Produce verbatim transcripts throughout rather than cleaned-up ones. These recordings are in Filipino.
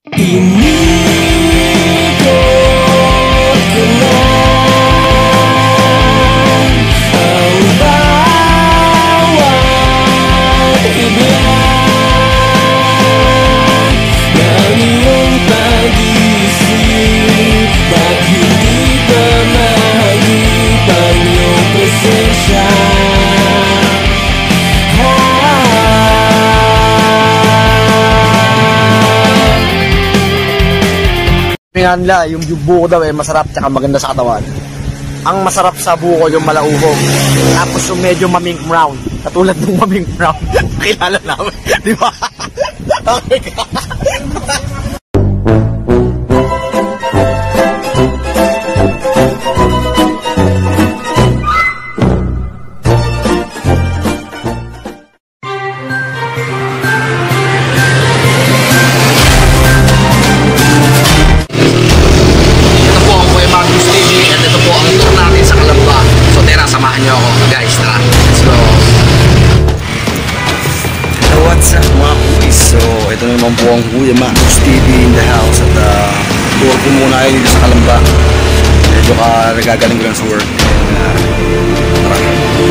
Nila, yung buko daw eh masarap tsaka maganda sa katawan. Ang masarap sa buko yung malauhog. Tapos yung medyo maming brown. Katulad ng maming brown. Kilala namin, di ba? Okay. Ito naman po ang Kuya Max T V in the house at uh, tour po muna kayo dito sa Kalamba. Medyo ka nagagaling ko lang sa work and uh, tara.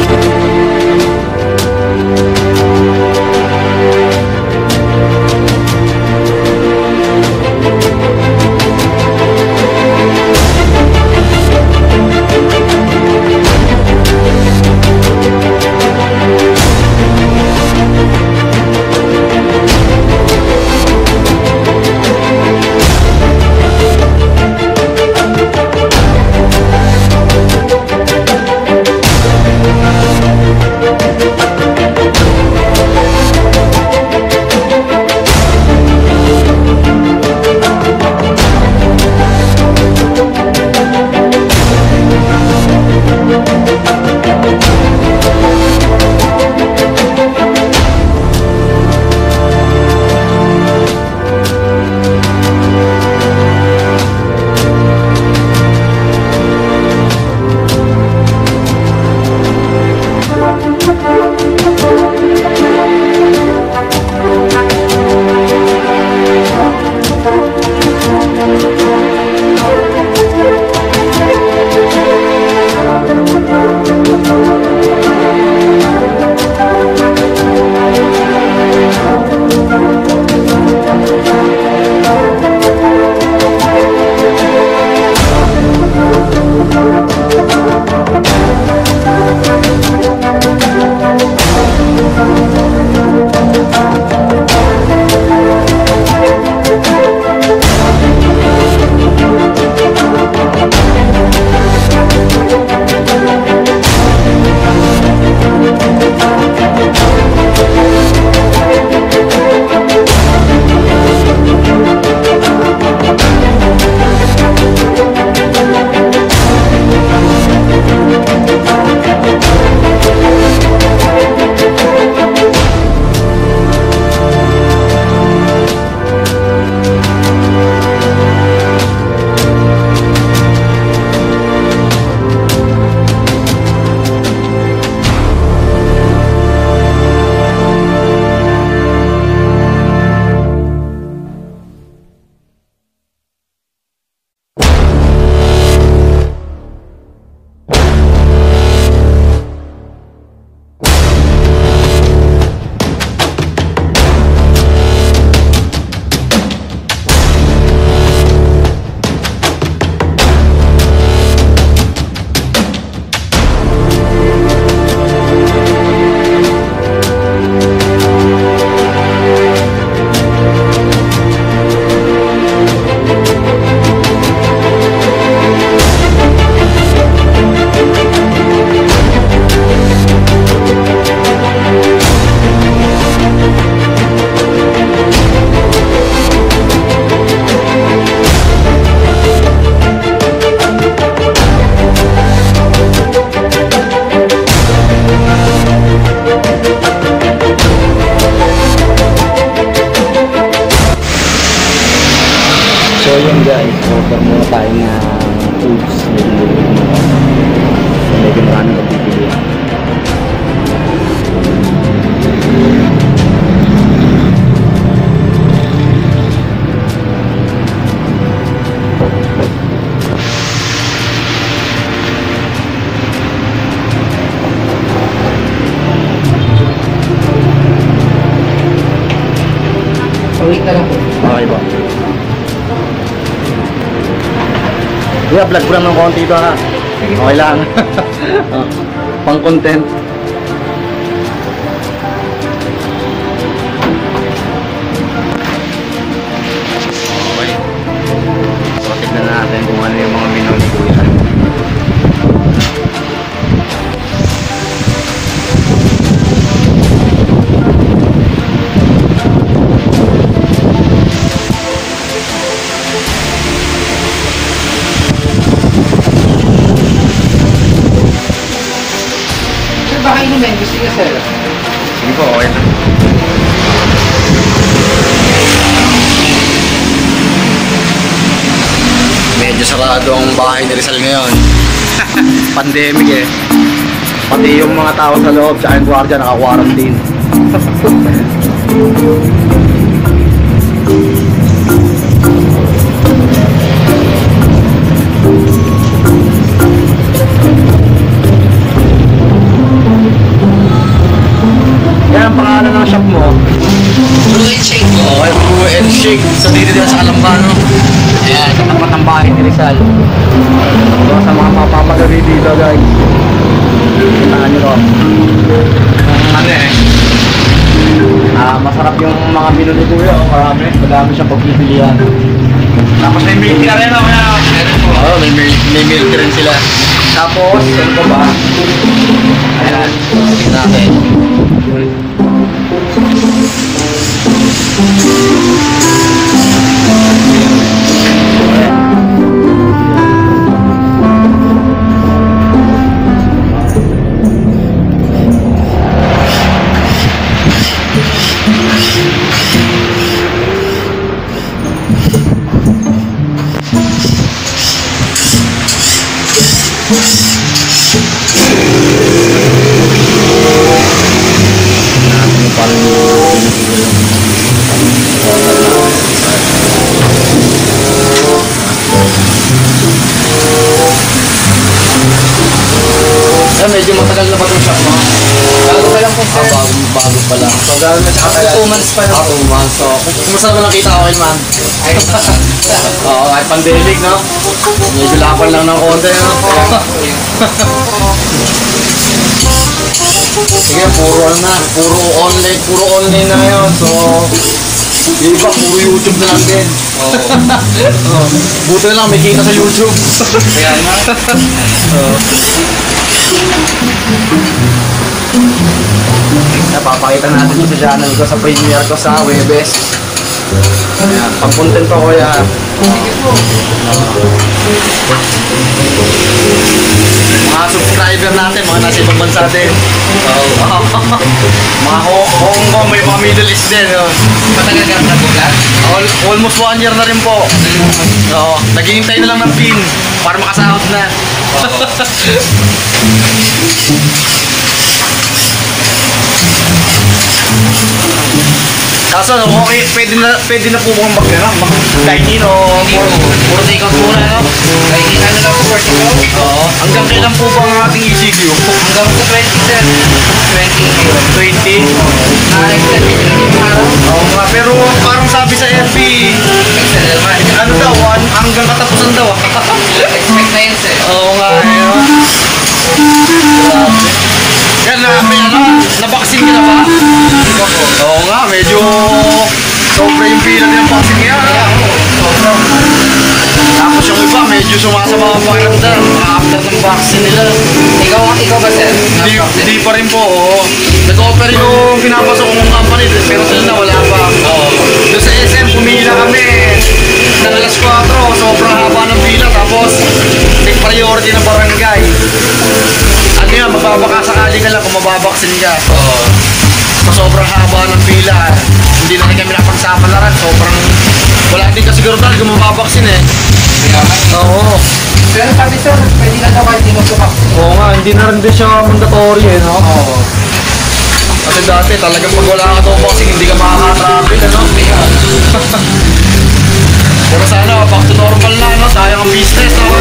So yun guys, order muna tayo ng foods. Medyo maraming pagpipili. Okay ba? Kuya, vlog ko lang ng konti ito ha. Okay lang. Oh, pang content. Okay. So, tignan natin kung ano yung mga minaw ni Kuya. Baka inumin, gusto niya sir. Sige po, okay lang. Medyo sarado ang bahay ni Rizal ngayon. Pandemic eh. Pati yung mga tao sa loob, tsaka yung gwardiya naka-quarantine. Yan ang pangalan ng shop mo. Blue and shake po. Okay, Brew and Shake. So dito din sa Kalamba, no? Ayan, katapat ng bahay ni Rizal. So, sa mga mapapagabi dito, guys. Kitaan nyo to. Ano eh. Ah, masarap yung mga menu ni Kuya. Oh, marami. Madami siyang pagpipilian. Tapos may milk tea rin, oh. Meron po. Oo, may, milk, may milk tea rin sila. Tapos, ano pa ba? Ayan, tingnan natin. Eh, medyo matagal na ba itong shop mo? Bago pa lang po Ah, sir. bago, bago pa lang. So, gano'n na siya katagal? two months pa lang. Ah, two months. So, kumusta naman nakita ko kayo, man? Ay, Oo, kahit pandemic, no? Medyo lapan lang ng konti, no? Sige, puro ano na, puro online, puro online na ngayon. So, yung iba, puro YouTube na lang din. Oo. Oh, buti na lang, may kita sa YouTube. Kaya nga. Oo. Napapakita natin yung sa channel ko, sa premiere ko sa Webes. Ayan, pang content ko kuya. Sige po. Mga subscriber natin, mga nasa ibang bansa din. Oo. Mga Hong Hong Kong, may mga Middle East din. Oh. Matagal ka na vlog? All, almost one year na rin po. Oo. Naghihintay na lang ng pin para makasahod na. Kaso, okay, pwede na, pwede na po bang mag, ano, mag-dine-in o Hindi po. puro take-out muna, no? Ay, hindi ano lang po vertical. Oo. Hanggang kailan po ba ang ating E C Q? Hanggang sa twenty sir. twenty. twenty? Na-extend din yung araw. Oo nga, pero parang sabi sa F B, Extend naman. ano daw, an- hanggang katapusan daw. Expect na yun sir. Oo nga, eh. no? Grabe. Yan na, may ano, nabaksin ka na ba? Hindi ko po. Oo nga, medyo sobra yung pila din ng vaccine kaya. Kaya ako. Sobrang. Tapos yung iba, medyo sumasama ang pakiramdam after ng vaccine nila. Ikaw, ikaw ba sir? Hindi, hindi pa rin po, oo. Nag-offer yung pinapasok kong company, pero sila na wala pa. Oo. Doon sa S M, pumila kami ng alas kwatro, sobrang haba ng pila, tapos take priority ng barangay. Ano yan, mababaka sakali ka lang kung mababaksin ka. Oo. So, sobrang haba ng pila. Hindi na rin kami napagsapalaran, sobrang wala din kasi siguro dahil kung mababaksin eh. Kaya nga. Oo. Pero sabi sir, pwede na daw kahit hindi magpapaksin. Oo nga, hindi na rin din siya mandatory eh, no? Oo. Kasi dati talagang pag wala ka daw vaccine, hindi ka makaka-travel, ano? Kaya. Pero sana, back to normal na, no? Sayang ang business, no?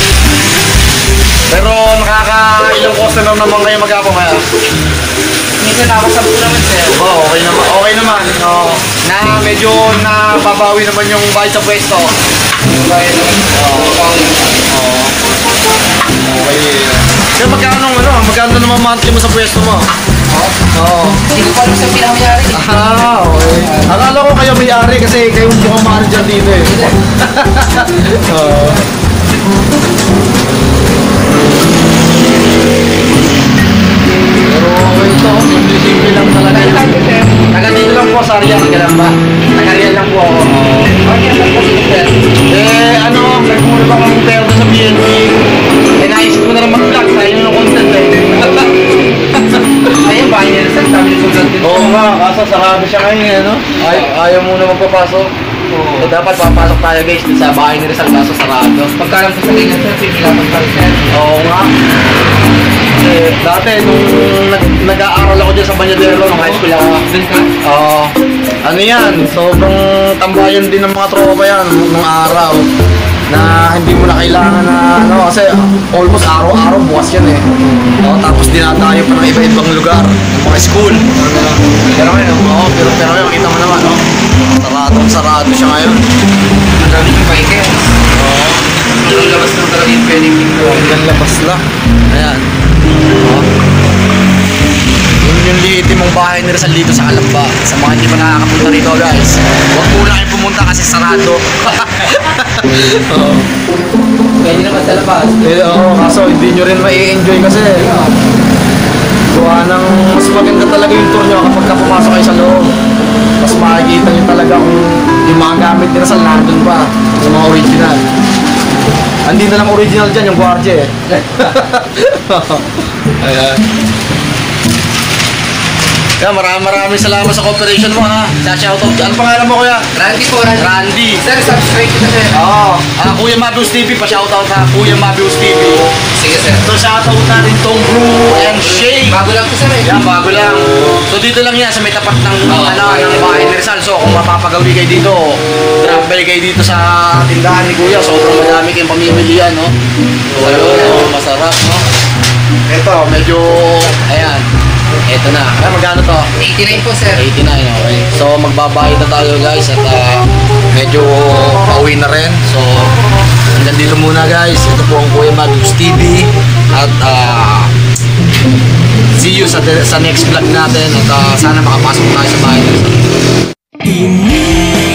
Pero nakaka-ilang customer naman kayo mag-ako kaya? Minsan nakasab ko naman, sir. Oo, okay naman. Okay naman. Oo. Na medyo nababawi naman yung bayad sa pwesto. Kaya naman. Oo. Oo. Okay. Kaya magkano ano, magkano naman monthly mo sa pwesto mo? Oo. Hindi ko pa alam sa pinakamayari. Ah, okay. Akala ko kayo may-ari kasi kayo mukhang manager dito eh. Oo. Pero okay ito, simple-simple lang talaga. Taga dito lang po sa area, Kalamba. Taga Real lang po ako. Okay, sir. Kasi, sir. Eh, ano, nagmula pa kang pera sa B N P. Eh, naisip ko na lang mag-vlog, tayo ng content eh. Ayun, bahay nila, sir. Sabi niyo sulat din. Oo nga, kaso sarado siya ngayon eh, no? Ay, ayaw muna magpapasok. So, dapat papasok tayo guys dun sa bahay ni Rizal, kaso sarado. Pagkalam ko sa ganyan, sir, pinilapan pa rin, sir. Oo nga. Eh, dati nung nag nag-aaral ako dyan sa Banyadero, nung high school ako. Dun ka? Oo. Ano yan, sobrang tambayan din ng mga tropa yan nung araw. Na hindi mo na kailangan na ano, kasi almost araw-araw bukas yan eh. Oo, tapos dinadayo pa ng iba-ibang lugar, ng mga school. Ano, pero ngayon, oo, pero, pero ngayon, kita mo naman, no? Saradong sarado siya ngayon. Ang dami yung bike, eh. Oo. Ang labas ng talaga yung pwedeng tingko. Hanggang labas lang. Ayan. Oo. Yun yung liitin mong bahay ni Rizal dito sa Kalamba. Sa mga hindi pa nakakapunta rito guys, huwag muna kayong pumunta kasi sarado. Oo. Pwede naman sa labas. Eh, oo, kaso hindi nyo rin mai-enjoy kasi. Gawa ng mas maganda talaga yung tour nyo kapag ka pumasok kayo sa loob. Mas makikita nyo talaga kung yung mga gamit ni Rizal nandun pa sa mga original. Hindi na lang original dyan yung gwardiya eh. Ayan. Kaya maraming maraming salamat sa cooperation mo ha. Sa shoutout. Ano pangalan mo kuya? Randy po, Randy. Randy. Sir, subscribe kita, sir. Oo. Ah, Kuya Mabius T V, pa-shoutout ha. Kuya Mabius T V. Sige, sir. So shoutout natin tong Brew and Shake. Bago lang to, sir, eh. Yan, bago lang. So dito lang yan sa may tapat ng Oo. ano, ng bahay ni Rizal. So kung mapapagawi kayo dito, drop by kayo dito sa tindahan ni Kuya. Sobrang madami kayong pamimilian, no? So, masarap, no? Ito, medyo, ayan. Ito na. Ay, magkano to? eighty-nine po, sir. eighty-nine, okay. So, magbabayad na tayo guys at uh, medyo pauwi na rin. So, hanggang dito muna guys. Ito po ang Kuya Mabius T V at uh, see you sa, sa next vlog natin at uh, sana makapasok tayo sa bahay.